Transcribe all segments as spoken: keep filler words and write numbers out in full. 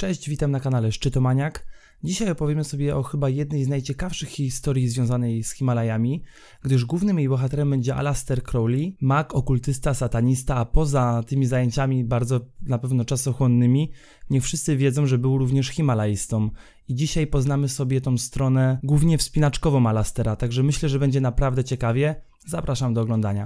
Cześć, witam na kanale Szczytomaniak. Dzisiaj opowiemy sobie o chyba jednej z najciekawszych historii związanej z Himalajami, gdyż głównym jej bohaterem będzie Aleister Crowley, mag, okultysta, satanista, a poza tymi zajęciami bardzo na pewno czasochłonnymi, niech wszyscy wiedzą, że był również himalaistą. I dzisiaj poznamy sobie tą stronę głównie wspinaczkową Aleistera, także myślę, że będzie naprawdę ciekawie. Zapraszam do oglądania.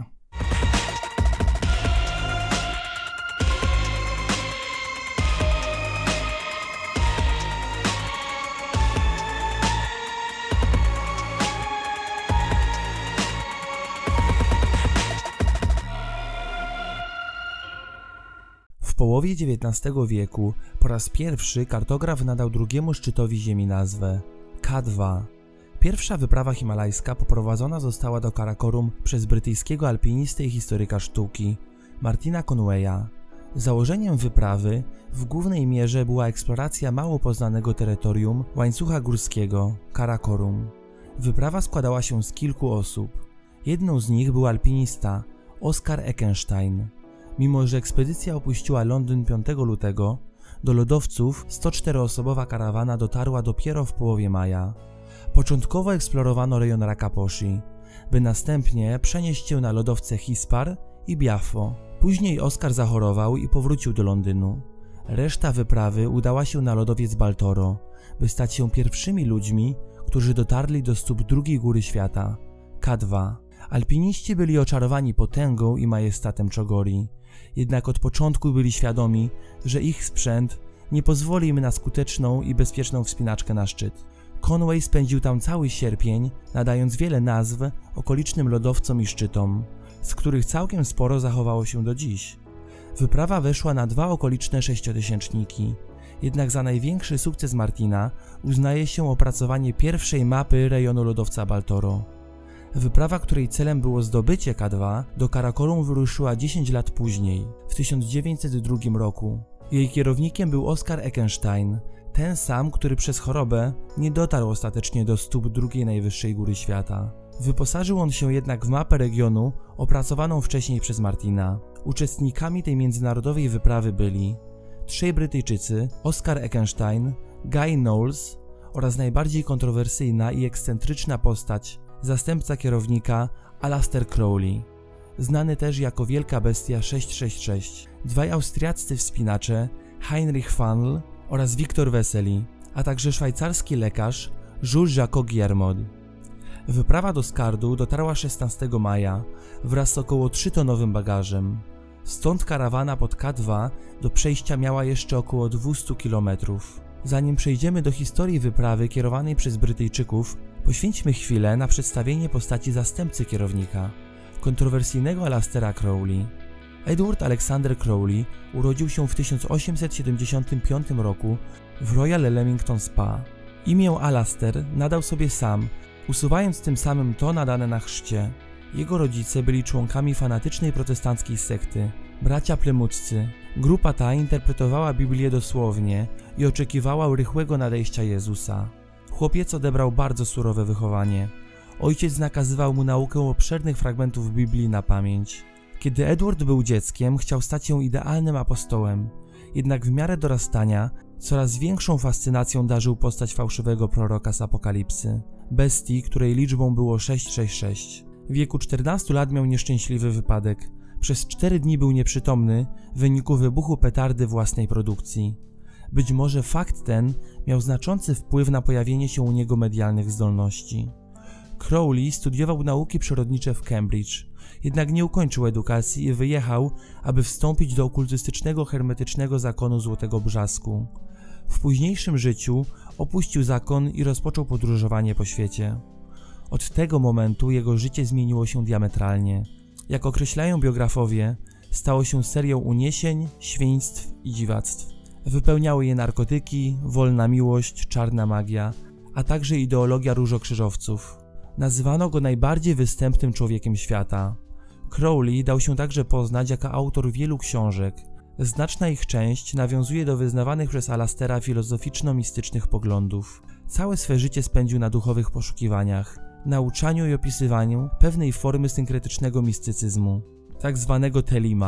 W połowie dziewiętnastego wieku po raz pierwszy kartograf nadał drugiemu szczytowi Ziemi nazwę K dwa. Pierwsza wyprawa himalajska poprowadzona została do Karakorum przez brytyjskiego alpinistę i historyka sztuki Martina Conwaya. Założeniem wyprawy w głównej mierze była eksploracja mało poznanego terytorium łańcucha górskiego Karakorum. Wyprawa składała się z kilku osób. Jedną z nich był alpinista Oskar Eckenstein. Mimo że ekspedycja opuściła Londyn piątego lutego, do lodowców sto czteroosobowa karawana dotarła dopiero w połowie maja. Początkowo eksplorowano rejon Rakaposhi, by następnie przenieść się na lodowce Hispar i Biafo. Później Oskar zachorował i powrócił do Londynu. Reszta wyprawy udała się na lodowiec Baltoro, by stać się pierwszymi ludźmi, którzy dotarli do stóp drugiej góry świata, K dwa. Alpiniści byli oczarowani potęgą i majestatem Czogori, jednak od początku byli świadomi, że ich sprzęt nie pozwoli im na skuteczną i bezpieczną wspinaczkę na szczyt. Conway spędził tam cały sierpień, nadając wiele nazw okolicznym lodowcom i szczytom, z których całkiem sporo zachowało się do dziś. Wyprawa weszła na dwa okoliczne sześciotysięczniki, jednak za największy sukces Martina uznaje się opracowanie pierwszej mapy rejonu lodowca Baltoro. Wyprawa, której celem było zdobycie K dwa, do Karakorum wyruszyła dziesięć lat później, w tysiąc dziewięćset drugim roku. Jej kierownikiem był Oskar Eckenstein, ten sam, który przez chorobę nie dotarł ostatecznie do stóp drugiej najwyższej góry świata. Wyposażył on się jednak w mapę regionu opracowaną wcześniej przez Martina. Uczestnikami tej międzynarodowej wyprawy byli trzej Brytyjczycy, Oskar Eckenstein, Guy Knowles oraz najbardziej kontrowersyjna i ekscentryczna postać, zastępca kierownika Aleister Crowley, znany też jako Wielka Bestia sześćset sześćdziesiąt sześć, dwaj austriaccy wspinacze Heinrich Fanl oraz Viktor Wessely, a także szwajcarski lekarz Jules-Jacques Guillermod. Wyprawa do Skardu dotarła szesnastego maja wraz z około trzytonowym bagażem. Stąd karawana pod K dwa do przejścia miała jeszcze około dwieście kilometrów. Zanim przejdziemy do historii wyprawy kierowanej przez Brytyjczyków, poświęćmy chwilę na przedstawienie postaci zastępcy kierownika, kontrowersyjnego Aleistera Crowley. Edward Alexander Crowley urodził się w tysiąc osiemset siedemdziesiątym piątym roku w Royal Leamington Spa. Imię Aleister nadał sobie sam, usuwając tym samym to nadane na chrzcie. Jego rodzice byli członkami fanatycznej protestanckiej sekty, bracia plymuccy. Grupa ta interpretowała Biblię dosłownie i oczekiwała rychłego nadejścia Jezusa. Chłopiec odebrał bardzo surowe wychowanie. Ojciec nakazywał mu naukę obszernych fragmentów Biblii na pamięć. Kiedy Edward był dzieckiem, chciał stać się idealnym apostołem, jednak w miarę dorastania coraz większą fascynacją darzył postać fałszywego proroka z Apokalipsy, bestii, której liczbą było sześćset sześćdziesiąt sześć. W wieku czternastu lat miał nieszczęśliwy wypadek. Przez cztery dni był nieprzytomny w wyniku wybuchu petardy własnej produkcji. Być może fakt ten miał znaczący wpływ na pojawienie się u niego medialnych zdolności. Crowley studiował nauki przyrodnicze w Cambridge, jednak nie ukończył edukacji i wyjechał, aby wstąpić do okultystycznego hermetycznego zakonu Złotego Brzasku. W późniejszym życiu opuścił zakon i rozpoczął podróżowanie po świecie. Od tego momentu jego życie zmieniło się diametralnie. Jak określają biografowie, stało się serią uniesień, świństw i dziwactw. Wypełniały je narkotyki, wolna miłość, czarna magia, a także ideologia różokrzyżowców. Nazywano go najbardziej występnym człowiekiem świata. Crowley dał się także poznać jako autor wielu książek. Znaczna ich część nawiązuje do wyznawanych przez Aleistera filozoficzno-mistycznych poglądów. Całe swe życie spędził na duchowych poszukiwaniach, nauczaniu i opisywaniu pewnej formy synkretycznego mistycyzmu, tak zwanego telima.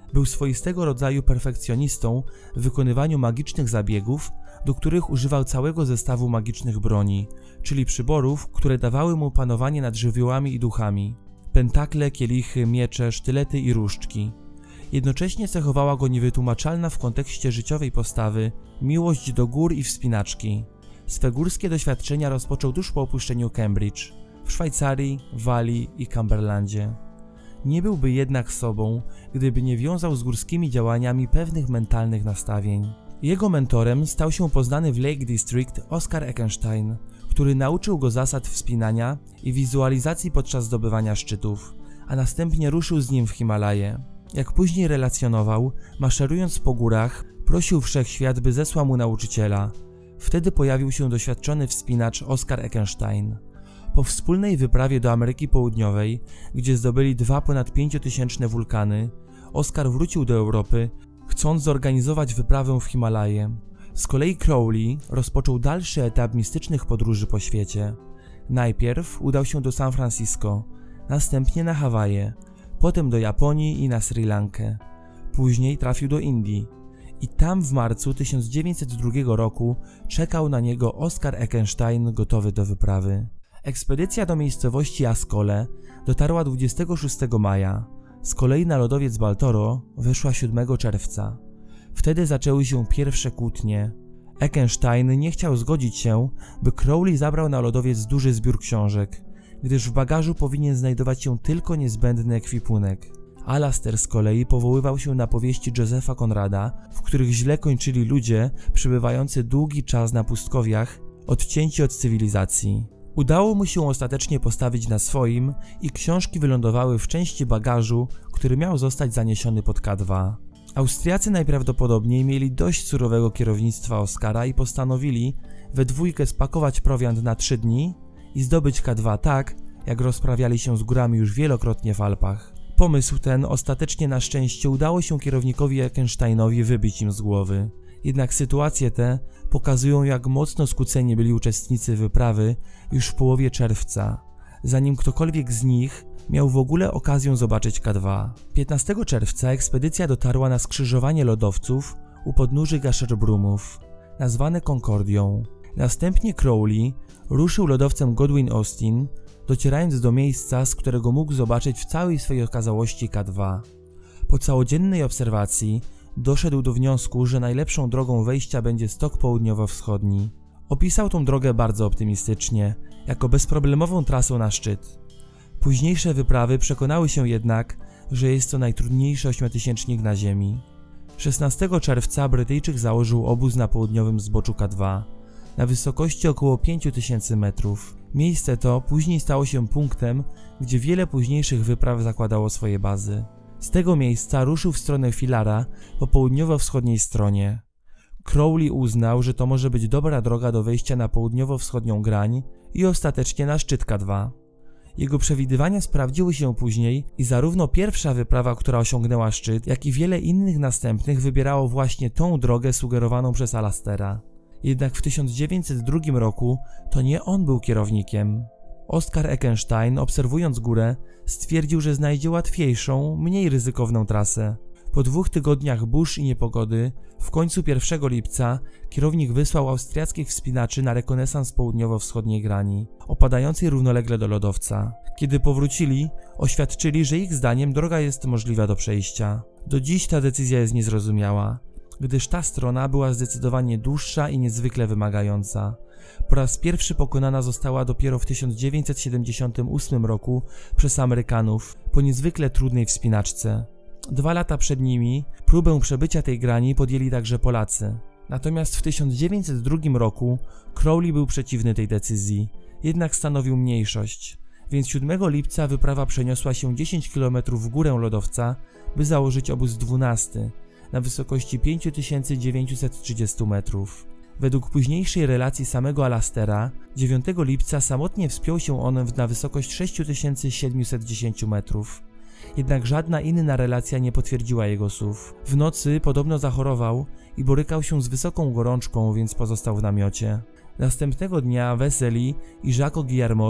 Był swoistego rodzaju perfekcjonistą w wykonywaniu magicznych zabiegów, do których używał całego zestawu magicznych broni, czyli przyborów, które dawały mu panowanie nad żywiołami i duchami. Pentakle, kielichy, miecze, sztylety i różdżki. Jednocześnie cechowała go niewytłumaczalna w kontekście życiowej postawy miłość do gór i wspinaczki. Swe górskie doświadczenia rozpoczął tuż po opuszczeniu Cambridge, w Szwajcarii, Walii i Cumberlandzie. Nie byłby jednak sobą, gdyby nie wiązał z górskimi działaniami pewnych mentalnych nastawień. Jego mentorem stał się poznany w Lake District Oskar Eckenstein, który nauczył go zasad wspinania i wizualizacji podczas zdobywania szczytów, a następnie ruszył z nim w Himalaje. Jak później relacjonował, maszerując po górach, prosił wszechświat, by zesłał mu nauczyciela. Wtedy pojawił się doświadczony wspinacz Oskar Eckenstein. Po wspólnej wyprawie do Ameryki Południowej, gdzie zdobyli dwa ponad pięciotysięczne wulkany, Oskar wrócił do Europy, chcąc zorganizować wyprawę w Himalaje. Z kolei Crowley rozpoczął dalszy etap mistycznych podróży po świecie. Najpierw udał się do San Francisco, następnie na Hawaje, potem do Japonii i na Sri Lankę. Później trafił do Indii i tam w marcu tysiąc dziewięćset drugiego roku czekał na niego Oskar Eckenstein gotowy do wyprawy. Ekspedycja do miejscowości Ascole dotarła dwudziestego szóstego maja, z kolei na lodowiec Baltoro weszła siódmego czerwca. Wtedy zaczęły się pierwsze kłótnie. Eckenstein nie chciał zgodzić się, by Crowley zabrał na lodowiec duży zbiór książek, gdyż w bagażu powinien znajdować się tylko niezbędny ekwipunek. Alastair z kolei powoływał się na powieści Josepha Conrada, w których źle kończyli ludzie przebywający długi czas na pustkowiach, odcięci od cywilizacji. Udało mu się ostatecznie postawić na swoim i książki wylądowały w części bagażu, który miał zostać zaniesiony pod K dwa. Austriacy najprawdopodobniej mieli dość surowego kierownictwa Oskara i postanowili we dwójkę spakować prowiant na trzy dni i zdobyć K dwa tak, jak rozprawiali się z górami już wielokrotnie w Alpach. Pomysł ten ostatecznie na szczęście udało się kierownikowi Eckensteinowi wybić im z głowy. Jednak sytuacje te pokazują, jak mocno skłóceni byli uczestnicy wyprawy już w połowie czerwca, zanim ktokolwiek z nich miał w ogóle okazję zobaczyć K dwa. piętnastego czerwca ekspedycja dotarła na skrzyżowanie lodowców u podnóży Gasherbrumów, nazwane Concordią. Następnie Crowley ruszył lodowcem Godwin Austen, docierając do miejsca, z którego mógł zobaczyć w całej swej okazałości K dwa. Po całodziennej obserwacji doszedł do wniosku, że najlepszą drogą wejścia będzie stok południowo-wschodni. Opisał tą drogę bardzo optymistycznie, jako bezproblemową trasę na szczyt. Późniejsze wyprawy przekonały się jednak, że jest to najtrudniejszy ośmiotysięcznik na Ziemi. szesnastego czerwca Brytyjczyk założył obóz na południowym zboczu K dwa, na wysokości około pięciu tysięcy metrów. Miejsce to później stało się punktem, gdzie wiele późniejszych wypraw zakładało swoje bazy. Z tego miejsca ruszył w stronę Filara po południowo-wschodniej stronie. Crowley uznał, że to może być dobra droga do wejścia na południowo-wschodnią grań i ostatecznie na szczyt K dwa. Jego przewidywania sprawdziły się później i zarówno pierwsza wyprawa, która osiągnęła szczyt, jak i wiele innych następnych wybierało właśnie tą drogę sugerowaną przez Alastaira. Jednak w tysiąc dziewięćset drugim roku to nie on był kierownikiem. Oskar Eckenstein, obserwując górę, stwierdził, że znajdzie łatwiejszą, mniej ryzykowną trasę. Po dwóch tygodniach burz i niepogody, w końcu pierwszego lipca, kierownik wysłał austriackich wspinaczy na rekonesans południowo-wschodniej grani, opadającej równolegle do lodowca. Kiedy powrócili, oświadczyli, że ich zdaniem droga jest możliwa do przejścia. Do dziś ta decyzja jest niezrozumiała, gdyż ta strona była zdecydowanie dłuższa i niezwykle wymagająca. Po raz pierwszy pokonana została dopiero w tysiąc dziewięćset siedemdziesiątym ósmym roku przez Amerykanów po niezwykle trudnej wspinaczce. Dwa lata przed nimi próbę przebycia tej grani podjęli także Polacy. Natomiast w tysiąc dziewięćset drugim roku Crowley był przeciwny tej decyzji, jednak stanowił mniejszość, więc siódmego lipca wyprawa przeniosła się dziesięć kilometrów w górę lodowca, by założyć obóz dwunasty na wysokości pięć tysięcy dziewięćset trzydzieści metrów. Według późniejszej relacji samego Alastaira, dziewiątego lipca samotnie wspiął się on na wysokość sześć tysięcy siedemset dziesięć metrów. Jednak żadna inna relacja nie potwierdziła jego słów. W nocy podobno zachorował i borykał się z wysoką gorączką, więc pozostał w namiocie. Następnego dnia Wesley i Jacques Guillermot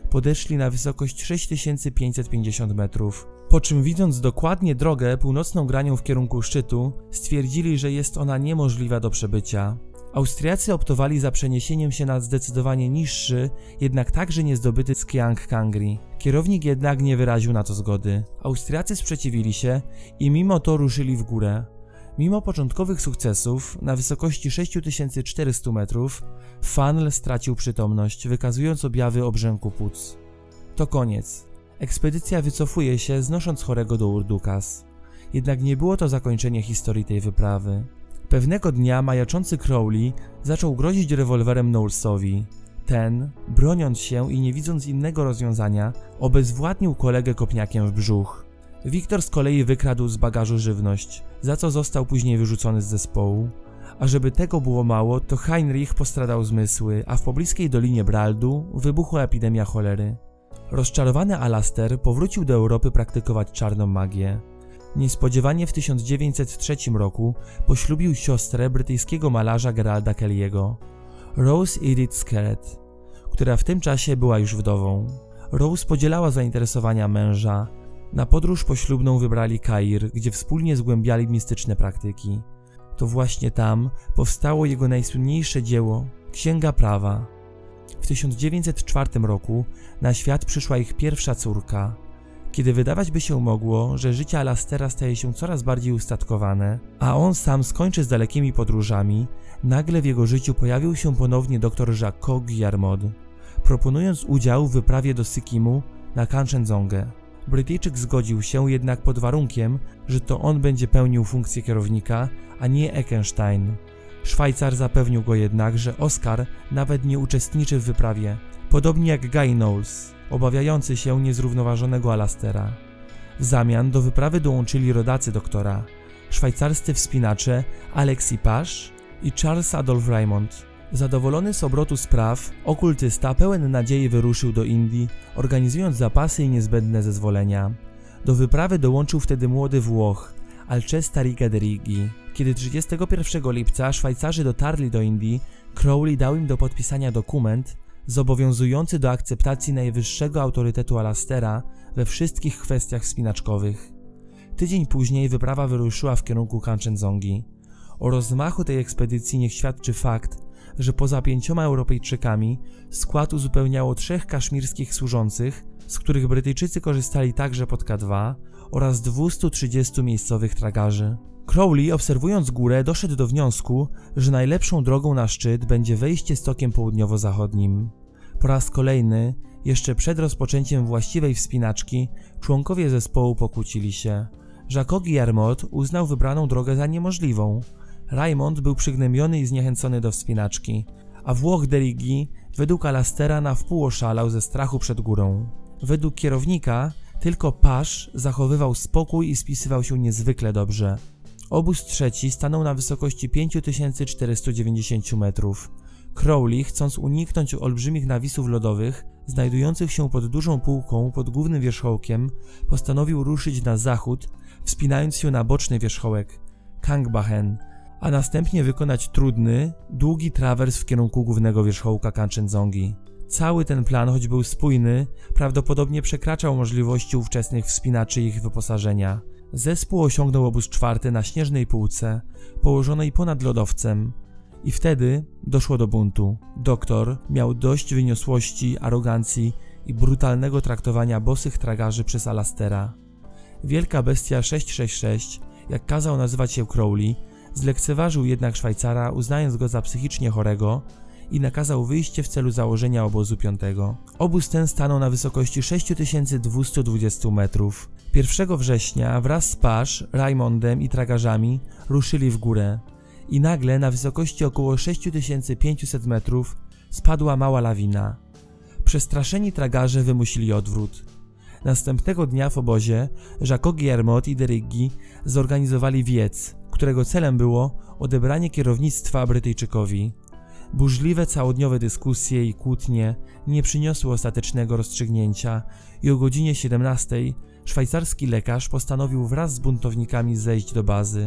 podeszli na wysokość sześć tysięcy pięćset pięćdziesiąt metrów. Po czym, widząc dokładnie drogę północną granią w kierunku szczytu, stwierdzili, że jest ona niemożliwa do przebycia. Austriacy optowali za przeniesieniem się na zdecydowanie niższy, jednak także niezdobyty Skjang Kangri. Kierownik jednak nie wyraził na to zgody. Austriacy sprzeciwili się i mimo to ruszyli w górę. Mimo początkowych sukcesów, na wysokości sześć tysięcy czterysta metrów, Fanl stracił przytomność, wykazując objawy obrzęku płuc. To koniec. Ekspedycja wycofuje się, znosząc chorego do Urdukas. Jednak nie było to zakończenie historii tej wyprawy. Pewnego dnia majaczący Crowley zaczął grozić rewolwerem Knowlesowi. Ten, broniąc się i nie widząc innego rozwiązania, obezwładnił kolegę kopniakiem w brzuch. Wiktor z kolei wykradł z bagażu żywność, za co został później wyrzucony z zespołu. A żeby tego było mało, to Heinrich postradał zmysły, a w pobliskiej Dolinie Braldu wybuchła epidemia cholery. Rozczarowany Alastair powrócił do Europy praktykować czarną magię. Niespodziewanie w tysiąc dziewięćset trzecim roku poślubił siostrę brytyjskiego malarza Geralda Kelly'ego, Rose Edith Skerret, która w tym czasie była już wdową. Rose podzielała zainteresowania męża. Na podróż poślubną wybrali Kair, gdzie wspólnie zgłębiali mistyczne praktyki. To właśnie tam powstało jego najsłynniejsze dzieło – Księga Prawa. W tysiąc dziewięćset czwartym roku na świat przyszła ich pierwsza córka. Kiedy wydawać by się mogło, że życie Alastaira staje się coraz bardziej ustatkowane, a on sam skończy z dalekimi podróżami, nagle w jego życiu pojawił się ponownie dr Jacques Guillermod, proponując udział w wyprawie do Sykimu na Kanchenjongę. Brytyjczyk zgodził się jednak pod warunkiem, że to on będzie pełnił funkcję kierownika, a nie Eckenstein. Szwajcar zapewnił go jednak, że Oskar nawet nie uczestniczy w wyprawie, podobnie jak Guy Knowles, obawiający się niezrównoważonego Alastaira. W zamian do wyprawy dołączyli rodacy doktora, szwajcarscy wspinacze Alexis Page i Charles Adolphe Raymond. Zadowolony z obrotu spraw, okultysta pełen nadziei wyruszył do Indii, organizując zapasy i niezbędne zezwolenia. Do wyprawy dołączył wtedy młody Włoch, Alcesta Riga de Rigi. Kiedy trzydziestego pierwszego lipca Szwajcarzy dotarli do Indii, Crowley dał im do podpisania dokument zobowiązujący do akceptacji najwyższego autorytetu Alastaira we wszystkich kwestiach wspinaczkowych. Tydzień później wyprawa wyruszyła w kierunku Kanchenjongi. O rozmachu tej ekspedycji niech świadczy fakt, że poza pięcioma Europejczykami skład uzupełniało trzech kaszmirskich służących, z których Brytyjczycy korzystali także pod K dwa, oraz dwustu trzydziestu miejscowych tragarzy. Crowley, obserwując górę, doszedł do wniosku, że najlepszą drogą na szczyt będzie wejście stokiem południowo-zachodnim. Po raz kolejny, jeszcze przed rozpoczęciem właściwej wspinaczki, członkowie zespołu pokłócili się. Jacques Guillermod uznał wybraną drogę za niemożliwą. Raymond był przygnębiony i zniechęcony do wspinaczki, a Włoch de Rigi według Alastaira na wpół oszalał ze strachu przed górą. Według kierownika tylko Page zachowywał spokój i spisywał się niezwykle dobrze. Obóz trzeci stanął na wysokości pięć tysięcy czterysta dziewięćdziesiąt metrów. Crowley, chcąc uniknąć olbrzymich nawisów lodowych, znajdujących się pod dużą półką pod głównym wierzchołkiem, postanowił ruszyć na zachód, wspinając się na boczny wierzchołek Kangbachen, a następnie wykonać trudny, długi trawers w kierunku głównego wierzchołka Kanchenjongi. Cały ten plan, choć był spójny, prawdopodobnie przekraczał możliwości ówczesnych wspinaczy i ich wyposażenia. Zespół osiągnął obóz czwarty na śnieżnej półce, położonej ponad lodowcem. I wtedy doszło do buntu. Doktor miał dość wyniosłości, arogancji i brutalnego traktowania bosych tragarzy przez Alastaira. Wielka bestia sześćset sześćdziesiąt sześć, jak kazał nazywać się Crowley, zlekceważył jednak Szwajcara, uznając go za psychicznie chorego, i nakazał wyjście w celu założenia obozu piątego. Obóz ten stanął na wysokości sześć tysięcy dwieście dwadzieścia metrów. pierwszego września wraz z Page, Raymondem i tragarzami ruszyli w górę i nagle na wysokości około sześć tysięcy pięćset metrów spadła mała lawina. Przestraszeni tragarze wymusili odwrót. Następnego dnia w obozie Jacques Guillermod i de Rigi zorganizowali wiec, którego celem było odebranie kierownictwa Brytyjczykowi. Burzliwe całodniowe dyskusje i kłótnie nie przyniosły ostatecznego rozstrzygnięcia i o godzinie siedemnastej szwajcarski lekarz postanowił wraz z buntownikami zejść do bazy.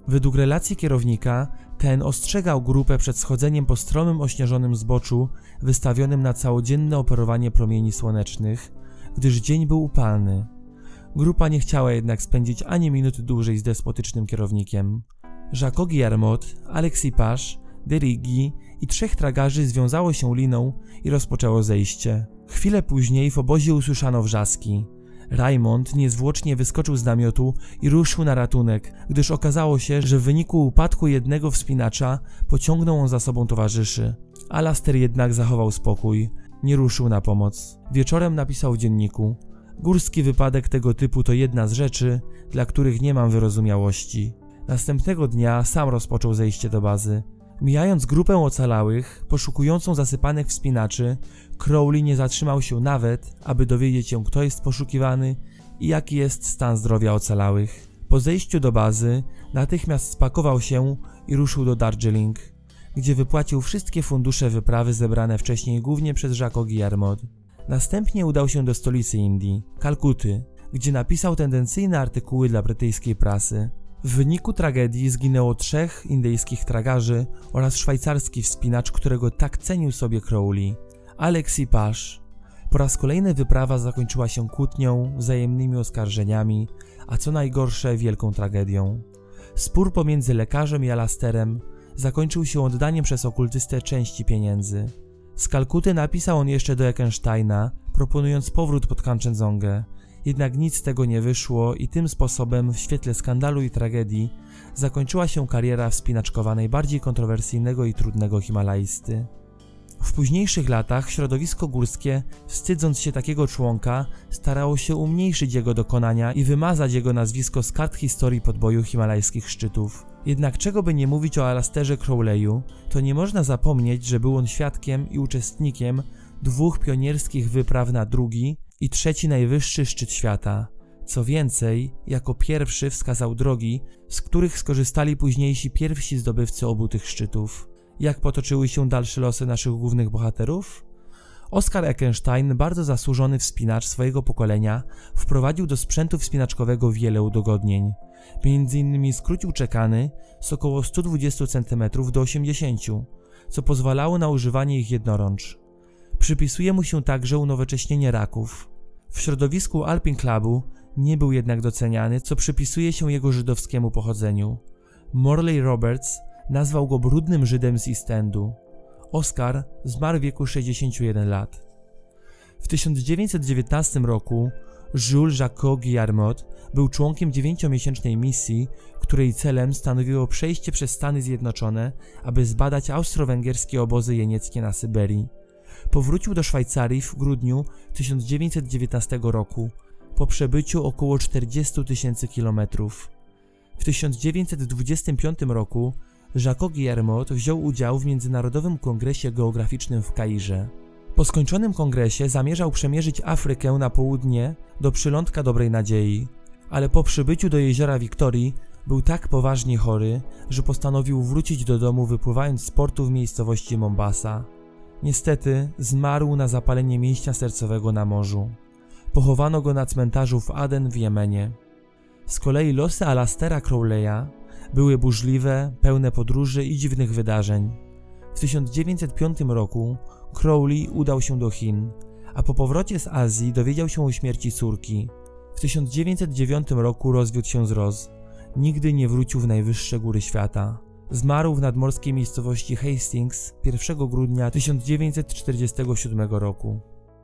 Według relacji kierownika, ten ostrzegał grupę przed schodzeniem po stromym, ośnieżonym zboczu wystawionym na całodzienne operowanie promieni słonecznych, gdyż dzień był upalny. Grupa nie chciała jednak spędzić ani minuty dłużej z despotycznym kierownikiem. Jacques Guillermot, Alexis Pache, Derigi i trzech tragarzy związało się liną i rozpoczęło zejście. Chwilę później w obozie usłyszano wrzaski. Raymond niezwłocznie wyskoczył z namiotu i ruszył na ratunek, gdyż okazało się, że w wyniku upadku jednego wspinacza pociągnął on za sobą towarzyszy. Alastair jednak zachował spokój, nie ruszył na pomoc. Wieczorem napisał w dzienniku: górski wypadek tego typu to jedna z rzeczy, dla których nie mam wyrozumiałości. Następnego dnia sam rozpoczął zejście do bazy. Mijając grupę ocalałych, poszukującą zasypanych wspinaczy, Crowley nie zatrzymał się nawet, aby dowiedzieć się, kto jest poszukiwany i jaki jest stan zdrowia ocalałych. Po zejściu do bazy natychmiast spakował się i ruszył do Darjeeling, gdzie wypłacił wszystkie fundusze wyprawy zebrane wcześniej głównie przez Jacques Guillermot. Następnie udał się do stolicy Indii, Kalkuty, gdzie napisał tendencyjne artykuły dla brytyjskiej prasy. W wyniku tragedii zginęło trzech indyjskich tragarzy oraz szwajcarski wspinacz, którego tak cenił sobie Crowley, Alexis Pache. Po raz kolejny wyprawa zakończyła się kłótnią, wzajemnymi oskarżeniami, a co najgorsze wielką tragedią. Spór pomiędzy lekarzem i Alastairem zakończył się oddaniem przez okultystę części pieniędzy. Z Kalkuty napisał on jeszcze do Eckensteina, proponując powrót pod Kanchenjungę. Jednak nic z tego nie wyszło i tym sposobem w świetle skandalu i tragedii zakończyła się kariera wspinaczkowa najbardziej kontrowersyjnego i trudnego himalaisty. W późniejszych latach środowisko górskie, wstydząc się takiego członka, starało się umniejszyć jego dokonania i wymazać jego nazwisko z kart historii podboju himalajskich szczytów. Jednak czego by nie mówić o Alastairze Crowley'u, to nie można zapomnieć, że był on świadkiem i uczestnikiem dwóch pionierskich wypraw na drugi i trzeci najwyższy szczyt świata. Co więcej, jako pierwszy wskazał drogi, z których skorzystali późniejsi pierwsi zdobywcy obu tych szczytów. Jak potoczyły się dalsze losy naszych głównych bohaterów? Oskar Eckenstein, bardzo zasłużony wspinacz swojego pokolenia, wprowadził do sprzętu wspinaczkowego wiele udogodnień. Między innymi skrócił czekany z około stu dwudziestu centymetrów do osiemdziesięciu, co pozwalało na używanie ich jednorącz. Przypisuje mu się także unowocześnienie raków. W środowisku Alpine Clubu nie był jednak doceniany, co przypisuje się jego żydowskiemu pochodzeniu. Morley Roberts nazwał go brudnym Żydem z East Endu. Oskar zmarł w wieku sześćdziesięciu jeden lat. W tysiąc dziewięćset dziewiętnastym roku Jules Jacques Guillermot był członkiem dziewięciomiesięcznej misji, której celem stanowiło przejście przez Stany Zjednoczone, aby zbadać austro-węgierskie obozy jenieckie na Syberii. Powrócił do Szwajcarii w grudniu tysiąc dziewięćset dziewiętnastego roku, po przebyciu około czterdziestu tysięcy kilometrów. W tysiąc dziewięćset dwudziestym piątym roku Jacques Guillermot wziął udział w Międzynarodowym Kongresie Geograficznym w Kairze. Po skończonym kongresie zamierzał przemierzyć Afrykę na południe do przylądka Dobrej Nadziei, ale po przybyciu do jeziora Wiktorii był tak poważnie chory, że postanowił wrócić do domu, wypływając z portu w miejscowości Mombasa. Niestety zmarł na zapalenie mięśnia sercowego na morzu. Pochowano go na cmentarzu w Aden w Jemenie. Z kolei losy Alastaira Crowley'a były burzliwe, pełne podróży i dziwnych wydarzeń. W tysiąc dziewięćset piątym roku Crowley udał się do Chin, a po powrocie z Azji dowiedział się o śmierci córki. W tysiąc dziewięćset dziewiątym roku rozwiódł się z Roz. Nigdy nie wrócił w najwyższe góry świata. Zmarł w nadmorskiej miejscowości Hastings pierwszego grudnia tysiąc dziewięćset czterdziestego siódmego roku.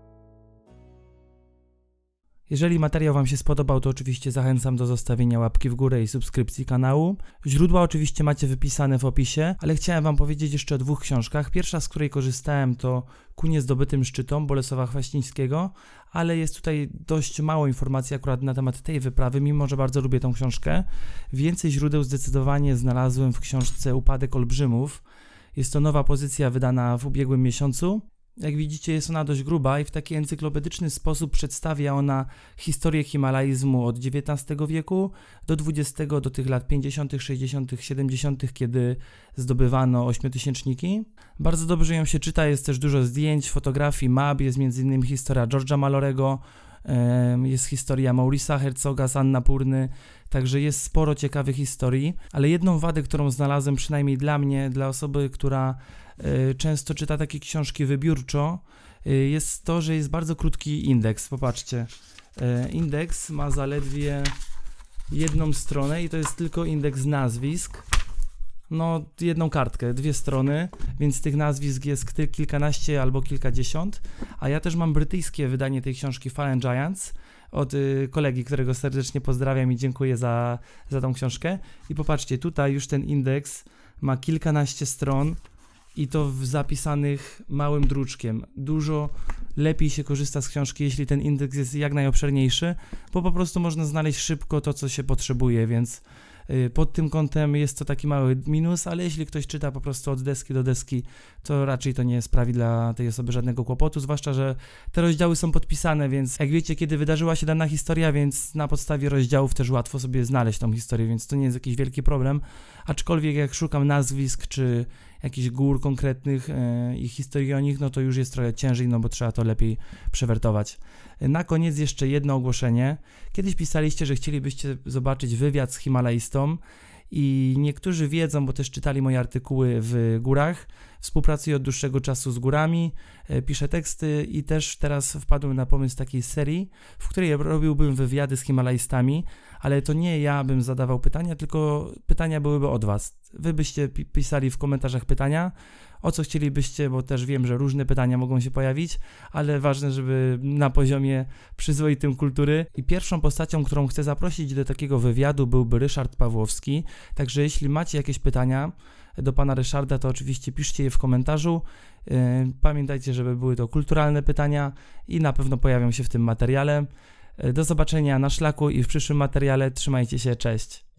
Jeżeli materiał Wam się spodobał, to oczywiście zachęcam do zostawienia łapki w górę i subskrypcji kanału. Źródła oczywiście macie wypisane w opisie, ale chciałem Wam powiedzieć jeszcze o dwóch książkach. Pierwsza, z której korzystałem, to Ku niezdobytym szczytom Bolesława Chwaśnińskiego, ale jest tutaj dość mało informacji akurat na temat tej wyprawy, mimo że bardzo lubię tą książkę. Więcej źródeł zdecydowanie znalazłem w książce Upadek Olbrzymów. Jest to nowa pozycja wydana w ubiegłym miesiącu. Jak widzicie, jest ona dość gruba i w taki encyklopedyczny sposób przedstawia ona historię himalaizmu od dziewiętnastego wieku do dwudziestego, do tych lat pięćdziesiątych, sześćdziesiątych, siedemdziesiątych, kiedy zdobywano ośmiotysięczniki. Bardzo dobrze ją się czyta, jest też dużo zdjęć, fotografii, map, jest między innymi historia George'a Mallorego, jest historia Maurice'a Herzoga z Annapurny, także jest sporo ciekawych historii, ale jedną wadę, którą znalazłem, przynajmniej dla mnie, dla osoby, która często czyta takie książki wybiórczo, jest to, że jest bardzo krótki indeks. Popatrzcie, indeks ma zaledwie jedną stronę i to jest tylko indeks nazwisk. No, jedną kartkę, dwie strony, więc tych nazwisk jest kilkanaście albo kilkadziesiąt, a ja też mam brytyjskie wydanie tej książki Fallen Giants od y, kolegi, którego serdecznie pozdrawiam i dziękuję za, za tą książkę. I popatrzcie, tutaj już ten indeks ma kilkanaście stron i to w zapisanych małym druczkiem. Dużo lepiej się korzysta z książki, jeśli ten indeks jest jak najobszerniejszy, bo po prostu można znaleźć szybko to, co się potrzebuje, więc pod tym kątem jest to taki mały minus, ale jeśli ktoś czyta po prostu od deski do deski, to raczej to nie sprawi dla tej osoby żadnego kłopotu, zwłaszcza, że te rozdziały są podpisane, więc jak wiecie, kiedy wydarzyła się dana historia, więc na podstawie rozdziałów też łatwo sobie znaleźć tą historię, więc to nie jest jakiś wielki problem, aczkolwiek jak szukam nazwisk, czy jakichś gór konkretnych yy, i historii o nich, no to już jest trochę ciężej, no bo trzeba to lepiej przewertować. Na koniec jeszcze jedno ogłoszenie. Kiedyś pisaliście, że chcielibyście zobaczyć wywiad z Himalajstą i niektórzy wiedzą, bo też czytali moje artykuły w górach. Współpracuję od dłuższego czasu z górami, piszę teksty i też teraz wpadłem na pomysł takiej serii, w której robiłbym wywiady z Himalajstami, ale to nie ja bym zadawał pytania, tylko pytania byłyby od was. Wy byście pisali w komentarzach pytania, o co chcielibyście, bo też wiem, że różne pytania mogą się pojawić, ale ważne, żeby na poziomie przyzwoitym kultury. I pierwszą postacią, którą chcę zaprosić do takiego wywiadu, byłby Ryszard Pawłowski, także jeśli macie jakieś pytania do pana Ryszarda, to oczywiście piszcie je w komentarzu. Pamiętajcie, żeby były to kulturalne pytania i na pewno pojawią się w tym materiale. Do zobaczenia na szlaku i w przyszłym materiale. Trzymajcie się, cześć!